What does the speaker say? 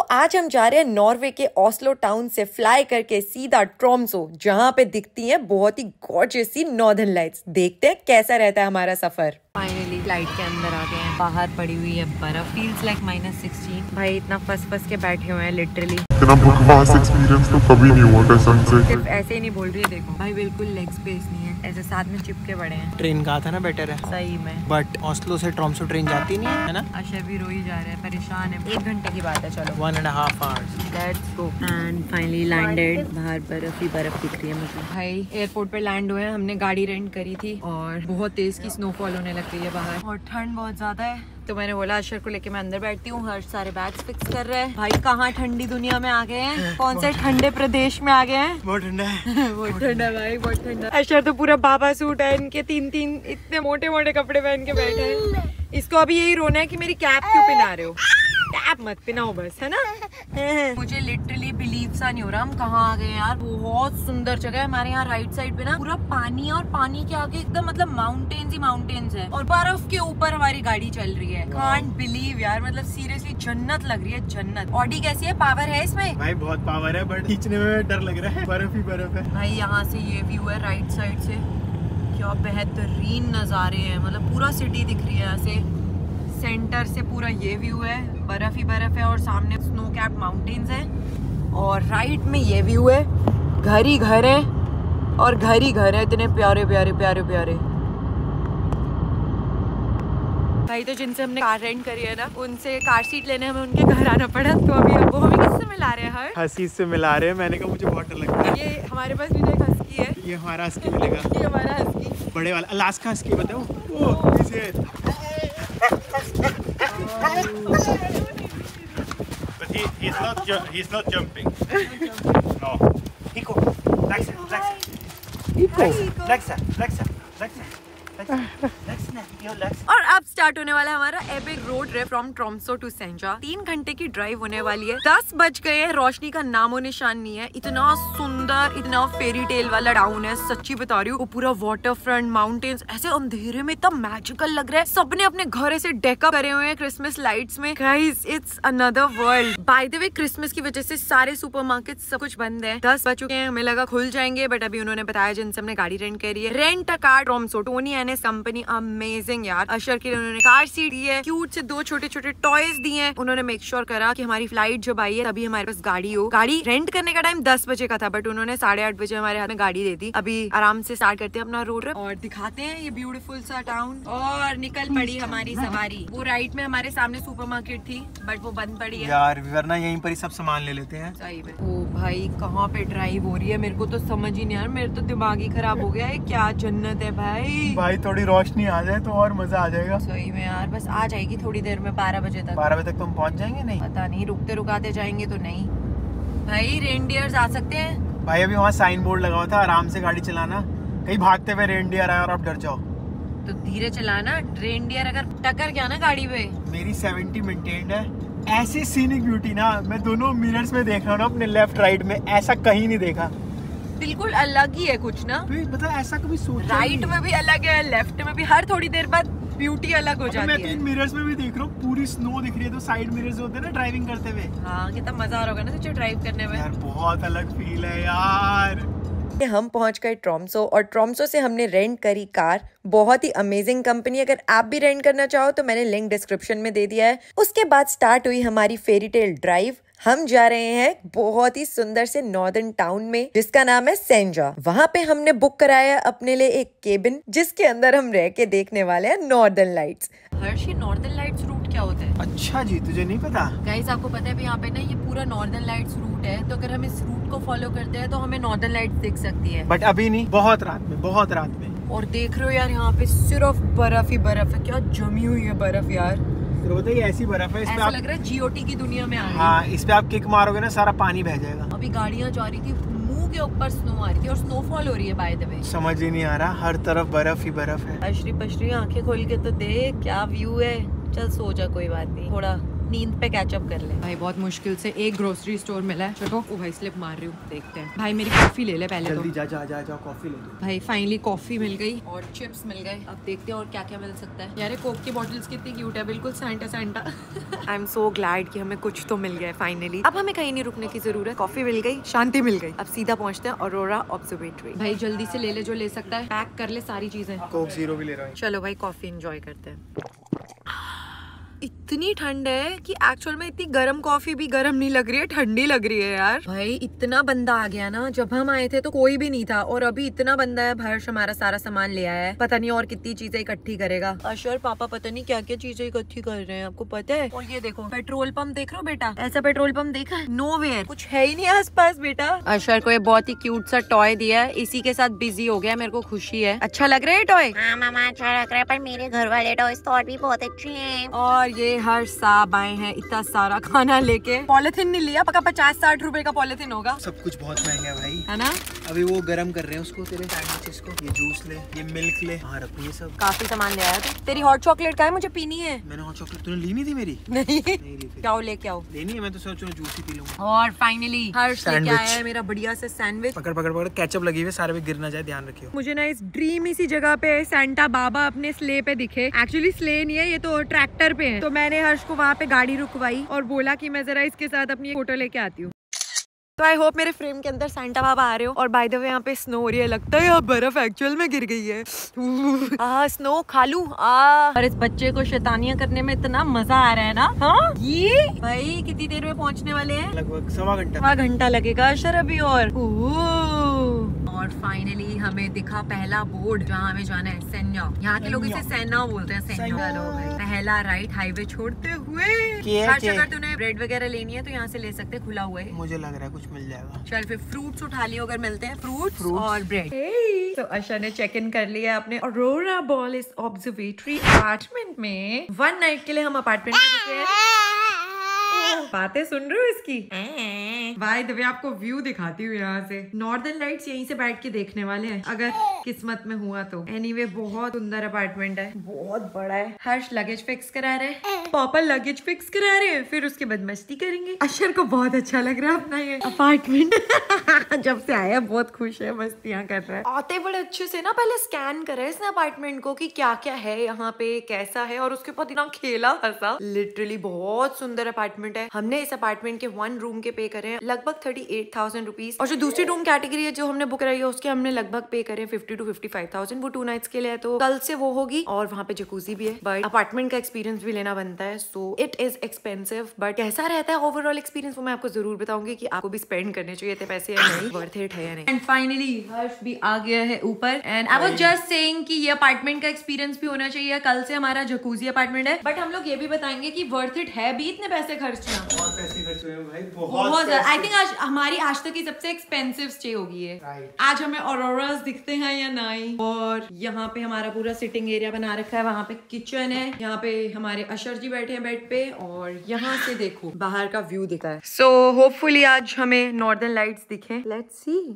आज हम जा रहे हैं नॉर्वे के ओस्लो टाउन से फ्लाई करके सीधा ट्रोम्सो, जहाँ पे दिखती हैं बहुत ही गॉर्जियस सी नॉर्दर्न लाइट्स। देखते हैं कैसा रहता है हमारा सफर। फाइनली फ्लाइट के अंदर आ गए हैं। बाहर पड़ी हुई है बर्फ, फील्स लाइक -16। भाई इतना फंस के बैठे हुए हैं लिटरली। इतना बकवास एक्सपीरियंस तो कभी नहीं हुआ कसम से। सिर्फ ऐसे ही नहीं बोल रही है, देखो भाई बिल्कुल लेग स्पेस नहीं है, ऐसे साथ में चिपके पड़े हैं। ट्रेन कहा था ना बेटर है सही में, बट ओस्लो से ट्रोम्सो ट्रेन जाती नहीं है ना। अशर भी रो ही जा रहे हैं, परेशान है। 1 घंटे की बात है, चलो 1.5 hours। Let's go. And finally landed. बाहर बर्फ ही बर्फ दिख रही है मुझे। भाई एयरपोर्ट पे लैंड हुए हैं, हमने गाड़ी रेंट करी थी और बहुत तेज की स्नोफॉल होने लग रही है बाहर और ठंड बहुत ज्यादा है। तो मैंने बोला अशर को लेके मैं अंदर बैठती हूँ। हर्ष सारे बैग्स फिक्स कर रहे हैं। भाई कहाँ ठंडी दुनिया में आ गए हैं, कौन से ठंडे प्रदेश में आ गए हैं। बहुत ठंडा है बहुत ठंडा भाई, बहुत ठंडा। अशर तो पूरा बाबा सूट है, इनके 3 इतने मोटे मोटे कपड़े पहन के बैठे हैं। इसको अभी यही रोना है कि मेरी कैप क्यों पहना रहे हो। कैप मत पहनाओ बस, है ना। मुझे लिटरली बिलीव सा नहीं हो रहा हम कहाँ आ गए यार। बहुत सुंदर जगह है। हमारे यहाँ राइट साइड पे ना पूरा पानी है और पानी के आगे एकदम मतलब माउंटेन्स ही माउंटेन्स है और बर्फ के ऊपर हमारी गाड़ी चल रही है। कांट बिलीव यार, मतलब सीरियसली जन्नत लग रही है, जन्नत। ऑडी कैसी है, पावर है इसमें? भाई बहुत पावर है, बट खींचने में डर लग रहा है, बर्फ ही बर्फ है। भाई यहाँ से ये व्यू है राइट साइड से, क्या बेहतरीन नजारे हैं। मतलब पूरा सिटी दिख रही है यहाँ से, सेंटर से पूरा ये व्यू है, बर्फ ही बर्फ है और सामने स्नो कैप माउंटेन्स है और राइट में ये व्यू है। घर ही घर है और घर ही घर है, इतने प्यारे प्यारे प्यारे प्यारे। भाई तो जिनसे हमने कार रेंट करी है ना, उनसे कार सीट लेने हमें उनके घर आना पड़ा। तो अभी वो हमें किससे मिला रहे हैं? हस्की से मिला रहे हैं। मैंने कहा मुझे बहुत डर लग रहा है। ये हमारे पास भी एक हस्की है, ये हमारा हस्की मिलेगा। ये हमारा हस्की बड़े वाला अलास्का हस्की बताओ वो इसे। But he's not jumping. No. Nico, Lexa. और अब स्टार्ट होने वाला है हमारा epic road trip from Tromso to Senja. 3 घंटे की ड्राइव होने वाली है। 10 बज गए हैं, रोशनी का नामो निशान नहीं है। इतना सुंदर, इतना फेरी टेल वाला टाउन है, सच्ची बता रही हूँ। वो पूरा वाटर फ्रंट, माउंटेन्स, ऐसे अंधेरे में इतना मैजिकल लग रहा है। सबने अपने घर ऐसे डेकअप करे हुए हैं क्रिसमस लाइट्स में। Guys it's another world. By the way Christmas की वजह से सारे सुपरमार्केट सब कुछ बंद है। 10 बज चुके हैं, हमें लगा खुल जाएंगे, बट अभी उन्होंने बताया जिनसे हमने गाड़ी रेंट करी है, rent a car Tromso, Tony and his company. Amazing यार। अशर के लिए उन्होंने कार सीट दी है, क्यूट से 2 छोटे छोटे टॉयज दिए हैं। उन्होंने मेक श्योर करा कि हमारी फ्लाइट जब आई है तभी हमारे पास गाड़ी हो। गाड़ी रेंट करने का टाइम 10 बजे का था, बट उन्होंने 8:30 बजे हमारे हाथ में गाड़ी दे दी। अभी आराम से स्टार्ट करते हैं अपना रोड ट्रिप और दिखाते हैं ये ब्यूटीफुल सा टाउन। और निकल पड़ी हमारी सवारी। वो राइट में हमारे सामने सुपरमार्केट थी, बट वो बंद पड़ी है यार, वरना यहीं पर ही सब सामान ले लेते हैं। सही में। ओ भाई कहाँ पे ड्राइव हो रही है, मेरे को तो समझ ही नहीं आ रहा। मेरे तो दिमाग ही खराब हो गया है। क्या जन्नत है भाई। भाई थोड़ी रोशनी आ जाए तो और मजा आ जाएगा। सही में यार, बस आ जाएगी थोड़ी देर में, 12 बजे तक। 12 बजे तक तुम पहुंच जाएंगे? नहीं पता नहीं, रुकते रुकाते जाएंगे तो नहीं। भाई रेनडियर्स आ सकते हैं। भाई अभी वहाँ साइन बोर्ड लगा हुआ था, आराम से गाड़ी चलाना, कहीं भागते हुए रेनडियर आए और आप डर जाओ तो धीरे चलाना। रेनडियर अगर टक्कर गया ना गाड़ी पे। मेरी 70 मेंटेन्ड है। ऐसी सीनिक ब्यूटी ना मैं दोनों मिरर्स में देख रहा हूँ ना, अपने लेफ्ट राइट में, ऐसा कहीं नहीं देखा। बिल्कुल अलग ही है कुछ ना, मतलब ऐसा कभी सोचा राइट में भी अलग है, लेफ्ट में भी। हर थोड़ी देर बाद ब्यूटी अलग हो जाती है। मैं तो इन मिरर्स में भी देख रहा हूँ, पूरी स्नो दिख रही है। तो साइड मिरर्स होते हैं ना ड्राइविंग करते हुए। हाँ, कितना मजा आ रहा होगा ना तुझे ड्राइव करने में। यार बहुत अलग फील है यार। हम पहुंच गए ट्रोम्सो और ट्रोम्सो से हमने रेंट करी कार। बहुत ही अमेजिंग कंपनी। अगर आप भी रेंट करना चाहो तो मैंने लिंक डिस्क्रिप्शन में दे दिया है। उसके बाद स्टार्ट हुई हमारी फेरी टेल ड्राइव। हम जा रहे हैं बहुत ही सुंदर से नॉर्दर्न टाउन में जिसका नाम है सेंजा। वहाँ पे हमने बुक कराया अपने लिए एक केबिन, जिसके अंदर हम रह के देखने वाले हैं नॉर्दर्न लाइट्स। हर्ष, ये नॉर्दर्न लाइट्स रूट क्या होता है? अच्छा जी, तुझे नहीं पता? गाइस आपको पता है यहाँ पे ना ये पूरा नॉर्दर्न लाइट्स रूट है, तो अगर हम इस रूट को फॉलो करते हैं तो हमें नॉर्दर्न लाइट्स दिख सकती है। बट अभी नहीं, बहुत रात में, बहुत रात में। और देख रहे हो यार, यहाँ पे सिर्फ बर्फ ही बर्फ है। क्या जमी हुई है बर्फ यार। तो ये ऐसी बर्फ है, इस पे ऐसा आप लग रहा है जीओटी की दुनिया में आ गए। हाँ, इस पे आप किक मारोगे ना सारा पानी बह जाएगा। अभी गाड़ियाँ जा रही थी, मुंह के ऊपर स्नो आ रही थी और स्नोफॉल हो रही है बाय द वे। समझ ही नहीं आ रहा, हर तरफ बर्फ ही बर्फ है। अशरी पशरी आंखें खोल के तो देख क्या व्यू है। चल सो जा, कोई बात नहीं, थोड़ा नींद पे कैचअप कर ले। भाई बहुत मुश्किल से एक ग्रोसरी स्टोर मिला है। चलो ओ भाई स्लिप मार रही हूँ, देखते हैं। भाई मेरी कॉफी ले ले पहले। जल्दी तो जा कॉफी ले लो। भाई फाइनली कॉफी मिल गई और चिप्स मिल गए। अब देखते हैं और क्या क्या मिल सकता है। यार कोक की बॉटल्स कितनी क्यूट है, बिल्कुल Santa Santa. I am so glad कि हमें कुछ तो मिल गया फाइनली। अब हमें कहीं नहीं रुकने की जरूरत। कॉफी मिल गई, शांति मिल गई। अब सीधा पहुंचते हैं ऑरोरा ऑब्जर्वेटरी। भाई जल्दी से ले ले जो ले सकता है, पैक कर ले सारी चीजें। कोक जीरो भी ले रहा हूँ। चलो भाई कॉफी एंजॉय करते हैं। इतनी ठंड है कि एक्चुअल में इतनी गर्म कॉफी भी गर्म नहीं लग रही है, ठंडी लग रही है यार। भाई इतना बंदा आ गया ना, जब हम आए थे तो कोई भी नहीं था और अभी इतना बंदा है। हर्ष हमारा सारा सामान ले आया है, पता नहीं और कितनी चीजें इकट्ठी करेगा। अशर पापा पता नहीं क्या क्या चीजें इकट्ठी कर रहे हैं, आपको पता है। और ये देखो पेट्रोल पंप देख रहे हो बेटा, ऐसा पेट्रोल पंप देखा है? नोवेयर, कुछ है ही नहीं आस पास बेटा। अशर को ये बहुत ही क्यूट सा टॉय दिया है, इसी के साथ बिजी हो गया। मेरे को खुशी है। अच्छा लग रहा है टॉय? हाँ मामा अच्छा लग रहा है, पर मेरे घर वाले टॉयज तो और भी बहुत अच्छे हैं। और ये हर्ष साहब आए हैं इतना सारा खाना लेके। पॉलिथीन नहीं लिया, पक्का 50-60 रुपए का पॉलिथीन होगा। सब कुछ बहुत महंगा है भाई, है ना। अभी वो गरम कर रहे हैं उसको, तेरे सैंडविचेस को। ये जूस ले, ये मिल्क ले, हाँ रखो ये सब। काफी सामान ले आया तू। तेरी हॉट चॉकलेट का है, मुझे पीनी है। मैंने हॉट चॉकलेट तूने ली नहीं थी मेरी? नहीं नहीं ली। क्या लेके आओ? लेनी है, मैं तो सोच रहा हूँ जूस ही पी लूंगा। और फाइनली हर्ष लेके सैंडविच। आया है मेरा बढ़िया से सैंडविच। पकड़ पकड़ पकड़, केचप लगी हुई है, सारे पे गिर ना जाए, ध्यान रखियो। मुझे ना इस ड्रीम इसी जगह पे सेंटा बाबा अपने स्ले पे दिखे। एक्चुअली स्ले नहीं है, ये तो ट्रैक्टर पे है। तो मैंने हर्ष को वहाँ पे गाड़ी रुकवाई और बोला कि मैं जरा इसके साथ अपनी फोटो लेके आती हूँ। तो आई होप मेरे फ्रेम के अंदर सेंटा बाबा आ रहे हो। और बाय द वे यहाँ पे स्नो हो रही है, लगता है यहाँ बर्फ एक्चुअल में गिर गई है। स्नो खा लूं। और इस बच्चे को शैतानियां करने में इतना मजा आ रहा है ना। हाँ ये भाई कितनी देर में पहुंचने वाले हैं? लगभग सवा घंटा लगेगा अशर अभी। और फाइनली हमें दिखा पहला बोर्ड जहाँ हमें जाना है, सेन्या। यहाँ के लोग इसे सेना बोलते हैं, सेन्या। पहला राइट हाईवे छोड़ते हुए। अगर तूने ब्रेड वगैरह लेनी है तो यहाँ से ले सकते, खुला हुआ है। मुझे लग रहा है कुछ मिल जाएगा। चल फिर फ्रूट्स उठा लियो अगर मिलते हैं, फ्रूट्स और ब्रेड। तो अशा ने चेक इन कर लिया अपने ऑरोरा बॉलिस ऑब्जर्वेटरी अपार्टमेंट में। 1 नाइट के लिए हम अपार्टमेंट में रुके हैं। बातें सुन रहे हो इसकी? बाय द वे आपको व्यू दिखाती हूँ यहाँ से। नॉर्दर्न लाइट्स यहीं से बैठ के देखने वाले हैं अगर किस्मत में हुआ तो। एनीवे बहुत सुंदर अपार्टमेंट है, बहुत बड़ा है। हर्ष लगेज फिक्स करा रहे हैं, पापा लगेज फिक्स करा रहे हैं, फिर उसके बाद मस्ती करेंगे। अशर को बहुत अच्छा लग रहा है अपना ये अपार्टमेंट। जब से आया बहुत खुश है, मस्तियाँ कर रहा है। आते बड़े अच्छे से ना पहले स्कैन करे इसने अपार्टमेंट को कि क्या क्या है यहाँ पे, कैसा है, और उसके बाद इतना खेला हंसा। लिटरली बहुत सुंदर अपार्टमेंट है। हमने इस अपार्टमेंट के 1 रूम के पे करे हैं लगभग 38,000 रुपीज। और जो दूसरी रूम कैटेगरी है जो हमने बुक कराई है उसके हमने लगभग पे करे 50 to 55,000। वो 2 नाइट्स के लिए है, तो कल से वो होगी। और वहाँ पे जकूजी भी है, बट अपार्टमेंट का एक्सपीरियंस भी लेना बनता है। So it is expensive, but कैसा रहता है ओवरऑल एक्सपीरियंस वो मैं आपको जरूर बताऊंगी कि आपको भी स्पेंड करने चाहिए थे पैसे या नहीं, वर्थ इट है या नहीं। एंड फाइनली हर्ष भी आ गया है ऊपर। And I was just saying कि ये अपार्टमेंट का एक्सपीरियंस भी होना चाहिए। कल से हमारा जकूजी अपार्टमेंट है, बट हम लोग ये भी बताएंगे कि वर्थ इट है भी इतने पैसे खर्चना। बहुत पैसे खर्च हुए हैं भाई, बहुत ज्यादा। आई थिंक आज हमारी आज तक की सबसे एक्सपेंसिव स्टे होगी है। आज हमें ऑरोरास दिखते हैं या नहीं। और यहाँ पे हमारा पूरा सिटिंग एरिया बना रखा है, वहाँ पे किचन है, यहाँ पे हमारे अशर जी बैठे हैं बेड पे, और यहाँ से देखो बाहर का व्यू दिखा है। सो होपफुली आज हमें नॉर्दर्न लाइट्स दिखे। लेट्स सी।